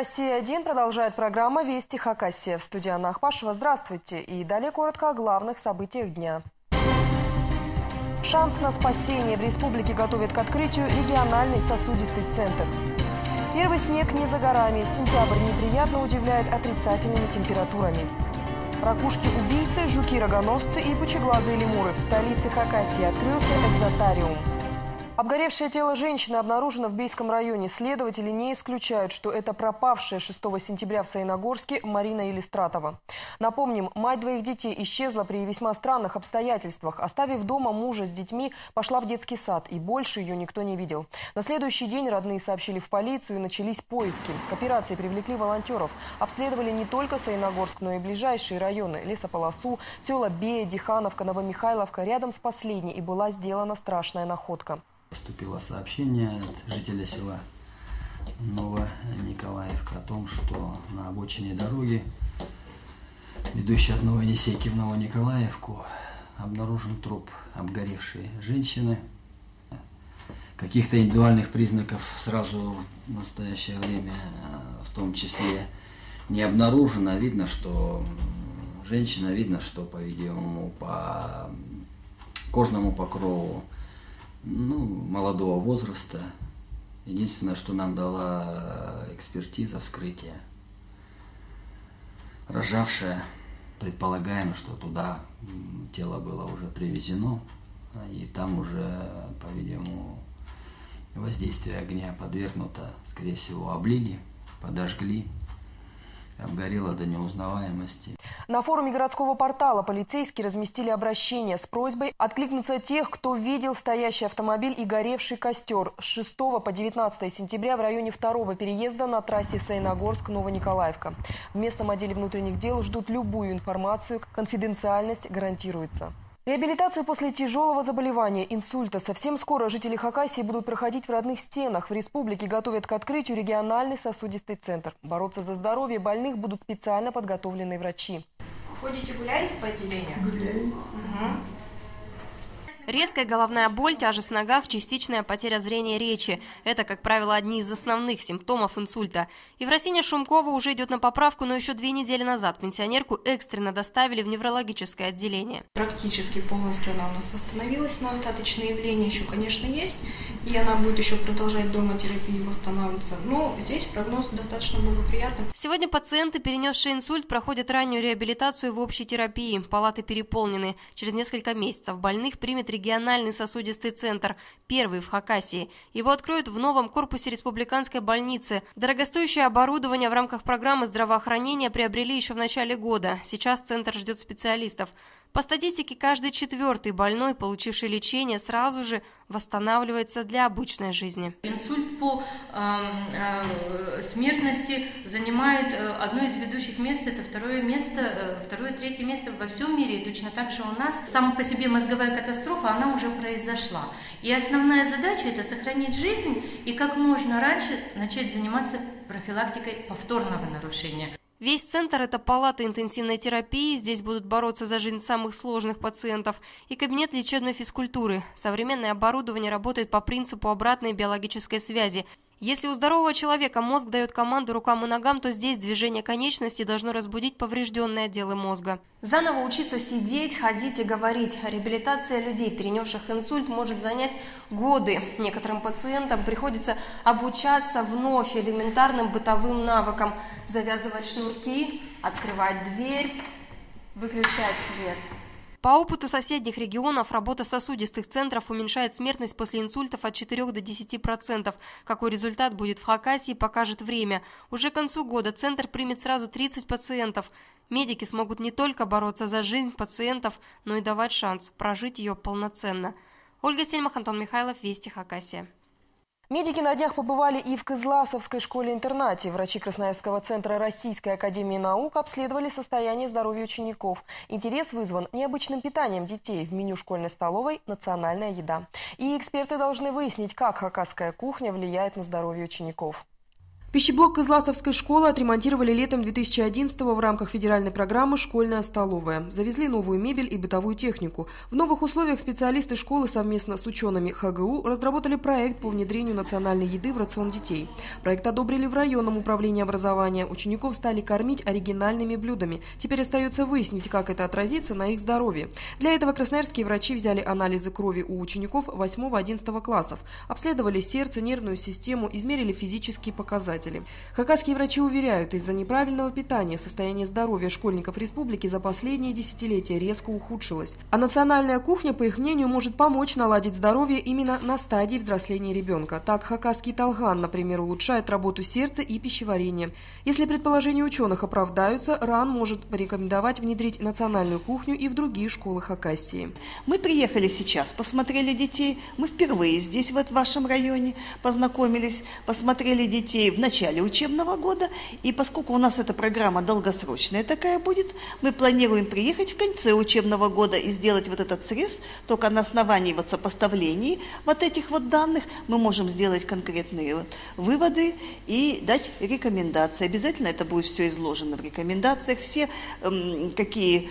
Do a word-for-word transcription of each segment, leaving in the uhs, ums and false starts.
«Россия-один» продолжает программа «Вести Хакасия». В студии Анна Ахпашева. Здравствуйте. И далее коротко о главных событиях дня. Шанс на спасение. В республике готовят к открытию региональный сосудистый центр. Первый снег не за горами. Сентябрь неприятно удивляет отрицательными температурами. Ракушки-убийцы, жуки-рогоносцы и пучеглазые лемуры. В столице Хакасии открылся экзотариум. Обгоревшее тело женщины обнаружено в Бийском районе. Следователи не исключают, что это пропавшая шестого сентября в Саяногорске Марина Елистратова. Напомним, мать двоих детей исчезла при весьма странных обстоятельствах. Оставив дома мужа с детьми, пошла в детский сад, и больше ее никто не видел. На следующий день родные сообщили в полицию, и начались поиски. К операции привлекли волонтеров. Обследовали не только Саяногорск, но и ближайшие районы – Лесополосу, села Бея, Дихановка, Новомихайловка. Рядом с последней и была сделана страшная находка. Поступило сообщение от жителя села Новониколаевка о том, что на обочине дороги, ведущей от Новоенисейки в Новониколаевку, обнаружен труп обгоревшей женщины. Каких-то индивидуальных признаков сразу в настоящее время в том числе не обнаружено. Видно, что женщина, видно, что, по-видимому, по кожному покрову, ну, молодого возраста. Единственное, что нам дала экспертиза, вскрытие. Рожавшая, предполагаем, что туда тело было уже привезено, и там уже, по-видимому, воздействие огня подвергнуто, скорее всего, облили, подожгли, обгорело до неузнаваемости. На форуме городского портала полицейские разместили обращение с просьбой откликнуться тех, кто видел стоящий автомобиль и горевший костер с шестого по девятнадцатое сентября в районе второго переезда на трассе Саяногорск-Новониколаевка. В местном отделе внутренних дел ждут любую информацию, конфиденциальность гарантируется. Реабилитацию после тяжелого заболевания, инсульта. Совсем скоро жители Хакасии будут проходить в родных стенах. В республике готовят к открытию региональный сосудистый центр. Бороться за здоровье больных будут специально подготовленные врачи. Ходите, гуляете по отделению? Гуляем. Угу. Резкая головная боль, тяжесть в ногах, частичная потеря зрения речи. Это, как правило, одни из основных симптомов инсульта. Евросиня Шумкова уже идет на поправку, но еще две недели назад пенсионерку экстренно доставили в неврологическое отделение. Практически полностью она у нас восстановилась, но остаточные явления еще, конечно, есть. И она будет еще продолжать дома терапию, восстанавливаться. Но здесь прогноз достаточно благоприятный. Сегодня пациенты, перенесшие инсульт, проходят раннюю реабилитацию в общей терапии. Палаты переполнены. Через несколько месяцев больных примет региональный сосудистый центр, первый в Хакасии. Его откроют в новом корпусе республиканской больницы. Дорогостоящее оборудование в рамках программы здравоохранения приобрели еще в начале года. Сейчас центр ждет специалистов. По статистике, каждый четвертый больной, получивший лечение, сразу же восстанавливается для обычной жизни. Инсульт по э, э, смертности занимает э, одно из ведущих мест. Это второе место, э, второе, третье место во всем мире. И точно так же у нас. Сама по себе мозговая катастрофа, она уже произошла. И основная задача – это сохранить жизнь и как можно раньше начать заниматься профилактикой повторного нарушения. Весь центр – это палата интенсивной терапии, здесь будут бороться за жизнь самых сложных пациентов, и кабинет лечебной физкультуры. Современное оборудование работает по принципу обратной биологической связи. Если у здорового человека мозг дает команду рукам и ногам, то здесь движение конечностей должно разбудить поврежденные отделы мозга. Заново учиться сидеть, ходить и говорить. Реабилитация людей, перенесших инсульт, может занять годы. Некоторым пациентам приходится обучаться вновь элементарным бытовым навыкам. Завязывать шнурки, открывать дверь, выключать свет. По опыту соседних регионов, работа сосудистых центров уменьшает смертность после инсультов от четырёх до десяти процентов. Какой результат будет в Хакасии, покажет время. Уже к концу года центр примет сразу тридцать пациентов. Медики смогут не только бороться за жизнь пациентов, но и давать шанс прожить ее полноценно. Ольга Сельмах, Антон Михайлов, Вести Хакасия. Медики на днях побывали и в Кызласовской школе-интернате. Врачи Красноярского центра Российской академии наук обследовали состояние здоровья учеников. Интерес вызван необычным питанием детей. В меню школьной столовой национальная еда. И эксперты должны выяснить, как хакасская кухня влияет на здоровье учеников. Пищеблок Кызласовской школы отремонтировали летом две тысячи одиннадцатого в рамках федеральной программы «Школьная столовая». Завезли новую мебель и бытовую технику. В новых условиях специалисты школы совместно с учеными ха гэ у разработали проект по внедрению национальной еды в рацион детей. Проект одобрили в районном управлении образования. Учеников стали кормить оригинальными блюдами. Теперь остается выяснить, как это отразится на их здоровье. Для этого красноярские врачи взяли анализы крови у учеников восьмого-одиннадцатого классов, обследовали сердце, нервную систему, измерили физические показатели. Хакасские врачи уверяют, из-за неправильного питания состояние здоровья школьников республики за последние десятилетия резко ухудшилось. А национальная кухня, по их мнению, может помочь наладить здоровье именно на стадии взросления ребенка. Так, хакасский талган, например, улучшает работу сердца и пищеварения. Если предположения ученых оправдаются, РАН может порекомендовать внедрить национальную кухню и в другие школы Хакасии. Мы приехали сейчас, посмотрели детей. Мы впервые здесь, вот в вашем районе, познакомились, посмотрели детей в начале В начале учебного года, и поскольку у нас эта программа долгосрочная такая будет, мы планируем приехать в конце учебного года и сделать вот этот срез, только на основании вот сопоставлений вот этих вот данных мы можем сделать конкретные вот выводы и дать рекомендации. Обязательно это будет все изложено в рекомендациях, все э, какие,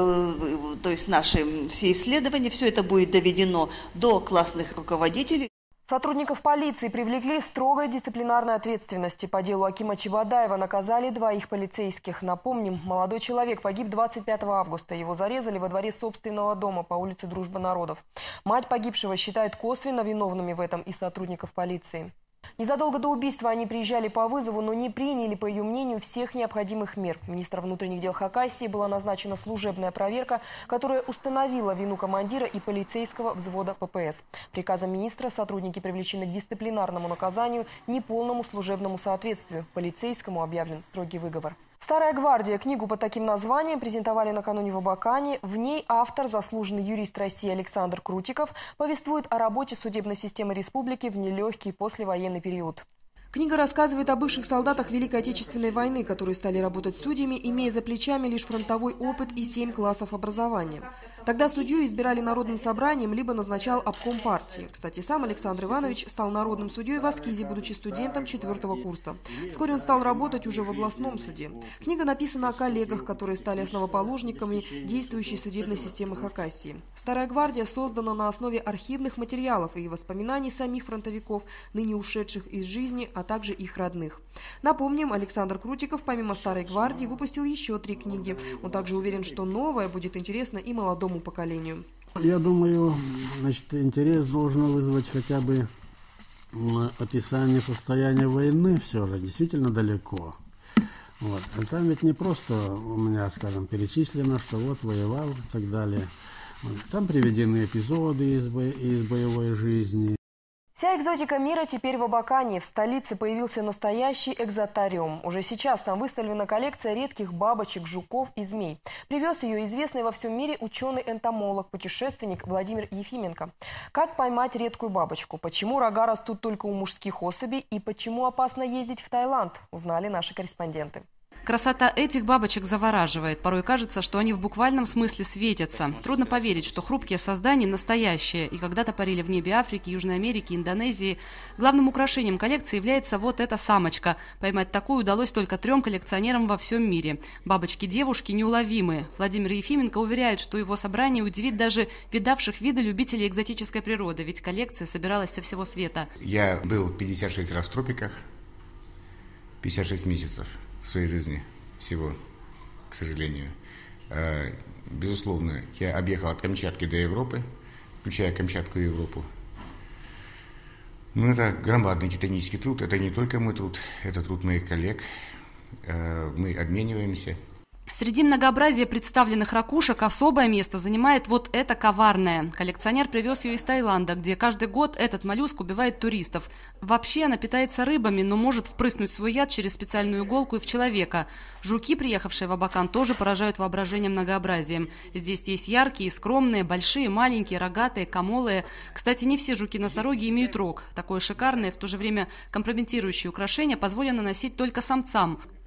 э, то есть наши все исследования, все это будет доведено до классных руководителей. Сотрудников полиции привлекли к строгой дисциплинарной ответственности. По делу Акима Чебадаева наказали двоих полицейских. Напомним, молодой человек погиб двадцать пятого августа. Его зарезали во дворе собственного дома по улице Дружбы народов. Мать погибшего считает косвенно виновными в этом и сотрудников полиции. Незадолго до убийства они приезжали по вызову, но не приняли, по ее мнению, всех необходимых мер. Министром внутренних дел Хакасии была назначена служебная проверка, которая установила вину командира и полицейского взвода пэ пэ эс. Приказом министра сотрудники привлечены к дисциплинарному наказанию, неполному служебному соответствию. Полицейскому объявлен строгий выговор. «Старая гвардия» книгу под таким названием презентовали накануне в Абакане. В ней автор, заслуженный юрист России Александр Крутиков, повествует о работе судебной системы республики в нелегкий послевоенный период. Книга рассказывает о бывших солдатах Великой Отечественной войны, которые стали работать судьями, имея за плечами лишь фронтовой опыт и семь классов образования. Тогда судью избирали народным собранием, либо назначал обком партии. Кстати, сам Александр Иванович стал народным судьей в Аскизе, будучи студентом четвертого курса. Вскоре он стал работать уже в областном суде. Книга написана о коллегах, которые стали основоположниками действующей судебной системы Хакасии. «Старая гвардия» создана на основе архивных материалов и воспоминаний самих фронтовиков, ныне ушедших из жизни, а также их родных. Напомним, Александр Крутиков помимо «Старой гвардии» выпустил еще три книги. Он также уверен, что новое будет интересно и молодому поколению. Я думаю, значит, интерес должен вызвать хотя бы описание состояния войны, все же действительно далеко. Вот. А там ведь не просто у меня, скажем, перечислено, что вот воевал и так далее. Вот. Там приведены эпизоды из, бо... из боевой жизни. Вся экзотика мира теперь в Абакане. В столице появился настоящий экзотариум. Уже сейчас там выставлена коллекция редких бабочек, жуков и змей. Привез ее известный во всем мире ученый-энтомолог, путешественник Владимир Ефименко. Как поймать редкую бабочку? Почему рога растут только у мужских особей? И почему опасно ездить в Таиланд? Узнали наши корреспонденты. Красота этих бабочек завораживает. Порой кажется, что они в буквальном смысле светятся. Трудно поверить, что хрупкие создания настоящие и когда-то парили в небе Африки, Южной Америки, Индонезии. Главным украшением коллекции является вот эта самочка. Поймать такую удалось только трем коллекционерам во всем мире. Бабочки-девушки неуловимые. Владимир Ефименко уверяет, что его собрание удивит даже видавших виды любителей экзотической природы, ведь коллекция собиралась со всего света. Я был пятьдесят шесть раз в тропиках, пятьдесят шесть месяцев в своей жизни всего, к сожалению. Безусловно, я объехал от Камчатки до Европы, включая Камчатку и Европу. Ну, это громадный титанический труд. Это не только мой труд, это труд моих коллег. Мы обмениваемся. Среди многообразия представленных ракушек особое место занимает вот эта коварная. Коллекционер привез ее из Таиланда, где каждый год этот моллюск убивает туристов. Вообще она питается рыбами, но может впрыснуть свой яд через специальную иголку и в человека. Жуки, приехавшие в Абакан, тоже поражают воображением многообразием. Здесь есть яркие, скромные, большие, маленькие, рогатые, камолые. Кстати, не все жуки-носороги имеют рог. Такое шикарное, в то же время компрометирующее украшение позволено носить только самцам.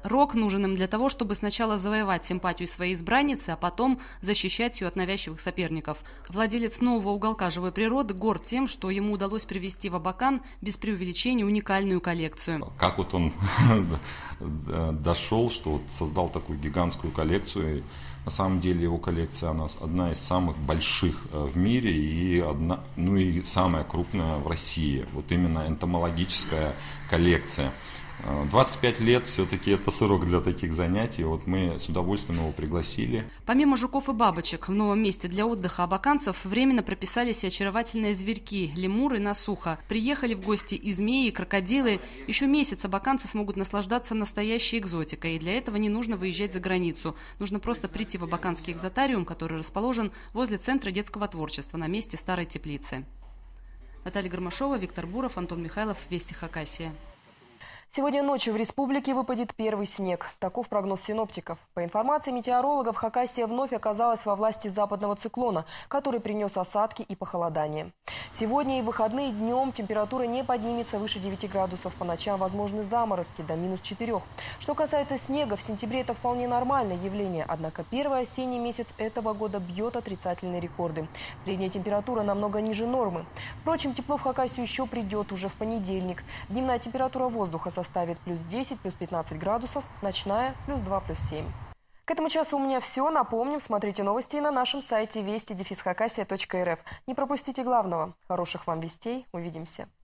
Рок нужен им для того, чтобы сначала завоевать симпатию своей избранницы, а потом защищать ее от навязчивых соперников. Владелец нового уголка живой природы горд тем, что ему удалось привести в Абакан без преувеличения уникальную коллекцию. Как вот он дошел, что вот создал такую гигантскую коллекцию. На самом деле его коллекция она одна из самых больших в мире и, одна, ну и самая крупная в России. Вот именно энтомологическая коллекция. двадцать пять лет все-таки это срок для таких занятий. Вот мы с удовольствием его пригласили. Помимо жуков и бабочек, в новом месте для отдыха абаканцев временно прописались и очаровательные зверьки – лемуры и насуха. Приехали в гости и змеи, и крокодилы. Еще месяц абаканцы смогут наслаждаться настоящей экзотикой. И для этого не нужно выезжать за границу. Нужно просто прийти в абаканский экзотариум, который расположен возле Центра детского творчества на месте старой теплицы. Наталья Гармашова, Виктор Буров, Антон Михайлов, Вести Хакасия. Сегодня ночью в республике выпадет первый снег. Таков прогноз синоптиков. По информации метеорологов, Хакасия вновь оказалась во власти западного циклона, который принес осадки и похолодание. Сегодня и в выходные днем температура не поднимется выше девяти градусов. По ночам возможны заморозки до минус четырёх. Что касается снега, в сентябре это вполне нормальное явление. Однако первый осенний месяц этого года бьет отрицательные рекорды. Средняя температура намного ниже нормы. Впрочем, тепло в Хакасию еще придет уже в понедельник. Дневная температура воздуха составит плюс десять, плюс пятнадцать градусов, ночная плюс два, плюс семь. К этому часу у меня все. Напомним, смотрите новости и на нашем сайте вести хакасия точка эр эф. Не пропустите главного. Хороших вам вестей. Увидимся.